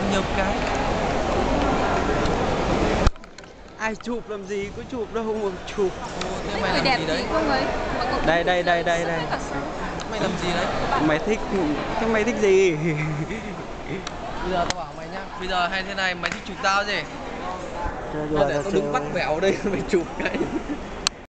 nhiều cái. Ai chụp làm gì, có chụp đâu mà chụp. Thế mày làm gì đấy? Đây. Mày làm gì đấy? Mày thích, thế mày thích gì? Bây giờ tao bảo mày nhá. Bây giờ hay thế này, mày thích chụp tao gì? Chơi Thôi đùa để là tao chơi đứng bắt thôi. bẻo đây mày chụp cái.